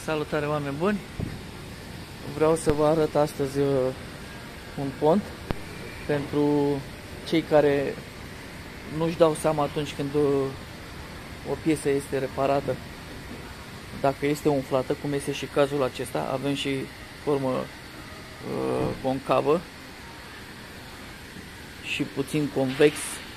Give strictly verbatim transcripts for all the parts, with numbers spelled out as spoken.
Salutare, oameni buni! Vreau să vă arăt astăzi un pont pentru cei care nu-și dau seama atunci când o piesă este reparată dacă este umflată, cum este și cazul acesta. Avem și formă uh, concavă și puțin convex.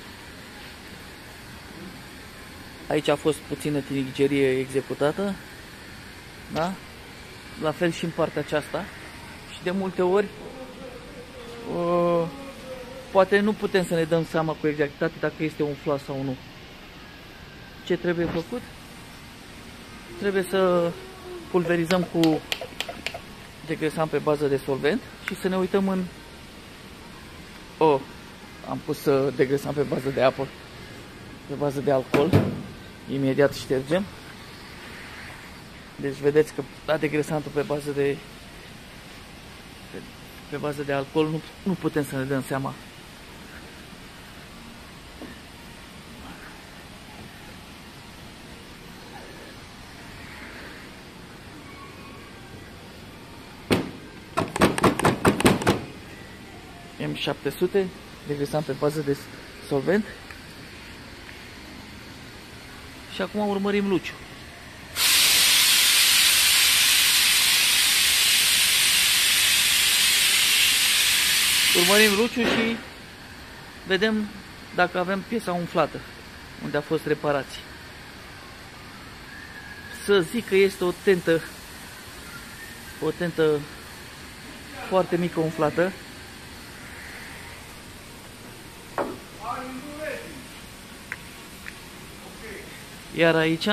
Aici a fost puțină tinigerie executată, da? La fel și în partea aceasta. Și de multe ori uh, poate nu putem să ne dăm seama cu exactitate dacă este umflat sau nu. Ce trebuie făcut? Trebuie să pulverizăm cu degresant pe bază de solvent și să ne uităm în... Oh, am pus degresant pe bază de apă, pe bază de alcool. Imediat ștergem. Deci vedeți că la degresantul pe bază de pe, pe bază de alcool nu, nu putem să ne dăm seama. M șapte sute, degresant pe bază de solvent. Și acum urmărim luciul. Urmărim luciul și vedem dacă avem piesa umflată, unde a fost reparație. Să zic că este o tentă, o tentă foarte mică umflată. Iar aici,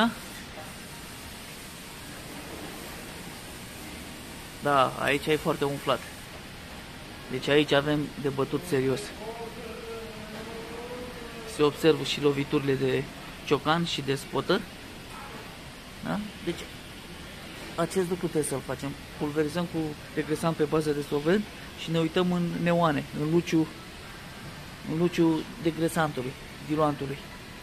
da, aici e foarte umflat. Deci aici avem de bătut serios. Se observă și loviturile de ciocan și de spotter. Da? Deci acest lucru trebuie să-l facem. Pulverizăm cu degresant pe bază de solvent și ne uităm în neoane, în luciul, în luciul degresantului, diluantului.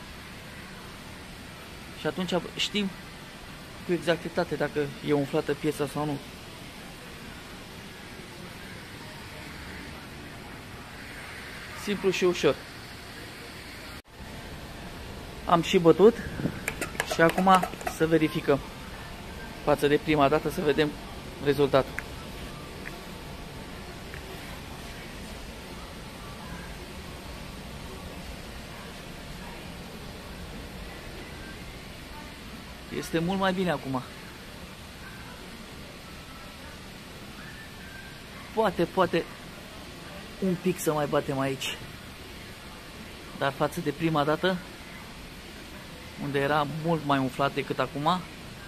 Și atunci știm cu exactitate dacă e umflată piesa sau nu. Simplu și ușor. Am și bătut și acum să verificăm față de prima dată, să vedem rezultatul. Este mult mai bine acum. Poate, poate un pic să mai batem aici. Dar față de prima dată, unde era mult mai umflat decât acum,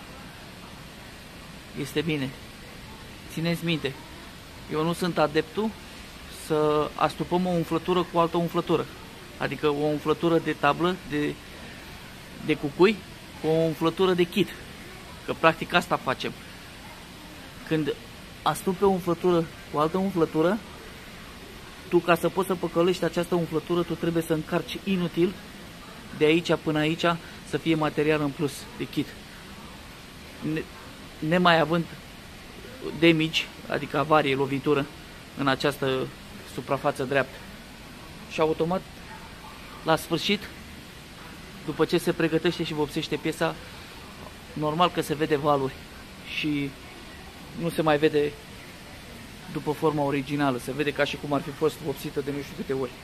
este bine. Țineți minte, eu nu sunt adeptul să astupăm o umflătură cu altă umflătură. Adică o umflătură de tablă, de, de cucui, cu o umflătură de kit. Că practic asta facem. Când astupi o umflătură cu altă umflătură, tu, ca să poți să păcălești această umflătură, tu trebuie să încarci inutil de aici până aici să fie material în plus de kit. Ne, nemai având damage, adică avarie, lovitură în această suprafață dreaptă. Și automat, la sfârșit, după ce se pregătește și vopsește piesa, normal că se vede valuri și nu se mai vede după forma originală, se vede ca și cum ar fi fost vopsită de nu știu câte ori.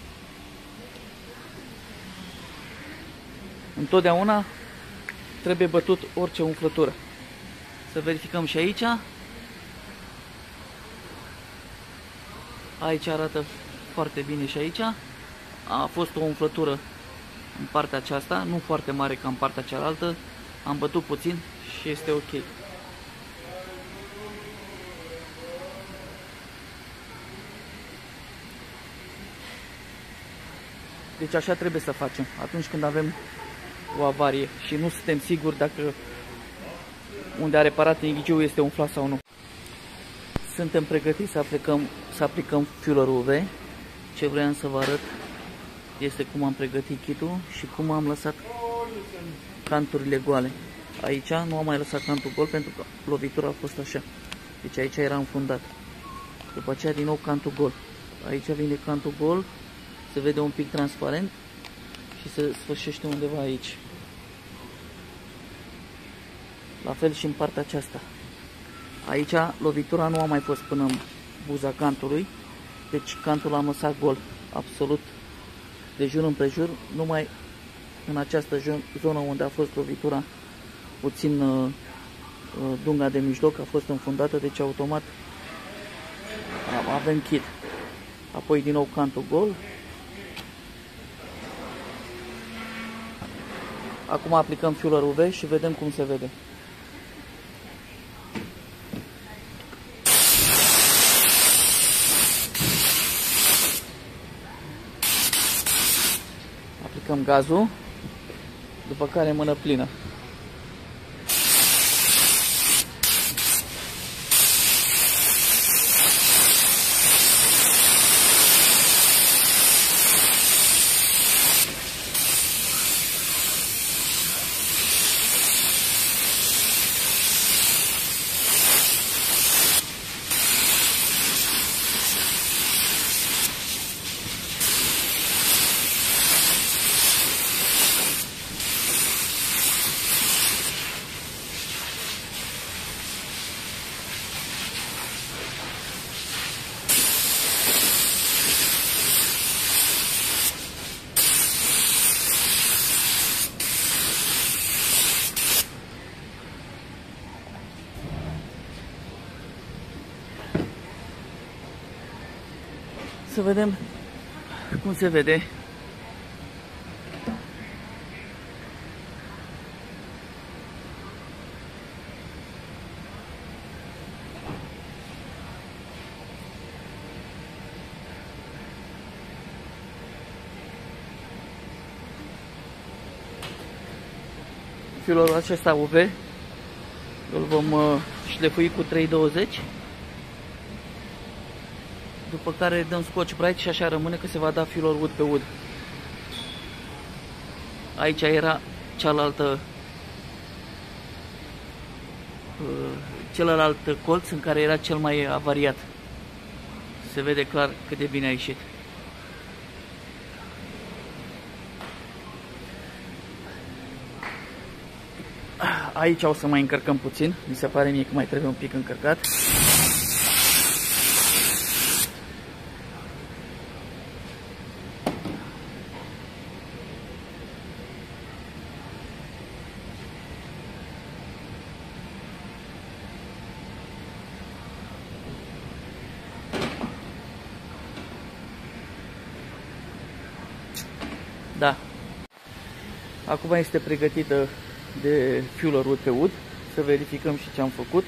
Întotdeauna trebuie bătut orice umflătură. Să verificăm și aici. Aici arată foarte bine și aici. A fost o umflătură în partea aceasta, nu foarte mare ca în partea cealaltă. Am bătut puțin și este ok. Deci așa trebuie să facem atunci când avem o avarie și nu suntem siguri dacă unde a reparat tinichiul este umflat sau nu. Suntem pregătiți să aplicăm, să aplicăm fuelerul U V. Ce vreau să vă arăt este cum am pregătit kitul și cum am lăsat canturile goale. Aici nu am mai lăsat cantul gol pentru că lovitura a fost așa. Deci aici era înfundat. După aceea din nou cantul gol. Aici vine cantul gol, se vede un pic transparent și se sfârșește undeva aici. La fel și în partea aceasta. Aici lovitura nu a mai fost până în buza cantului, deci cantul am lăsat gol, absolut de jur împrejur, numai în această zonă unde a fost lovitura, puțin uh, dunga de mijloc a fost înfundată, deci automat avem kit. Apoi din nou cantul gol. Acum aplicăm Fueler U V și vedem cum se vede. Aplicăm gazul, după care mână plină. Să vedem cum se vede. Fuelerul acesta U V îl vom uh, șlefui cu trei douăzeci. După care dăm Scotch Brite și așa rămâne, că se va da fueler wood pe wood. Aici era cealaltă, celălalt colț în care era cel mai avariat. Se vede clar cât de bine a ieșit. Aici o să mai încărcăm puțin, mi se pare mie că mai trebuie un pic încărcat. Da. Acum este pregătită de fueler wood pe wood. Să verificăm și ce am făcut.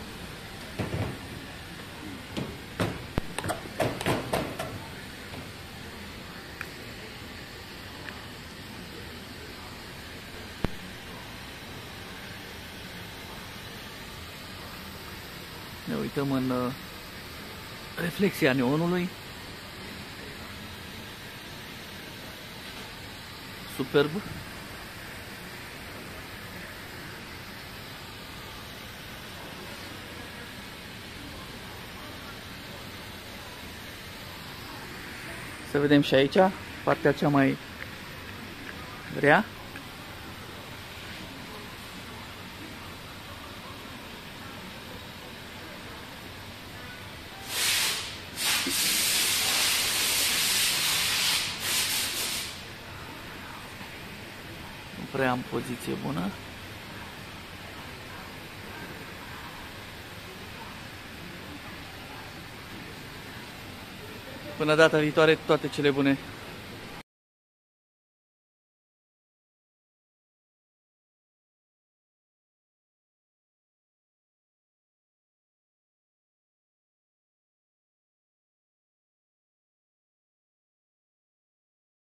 Ne uităm în uh, reflexia neonului. Superb. Să vedem și aici, partea cea mai rea. Nu prea am poziție bună. Până data viitoare, toate cele bune!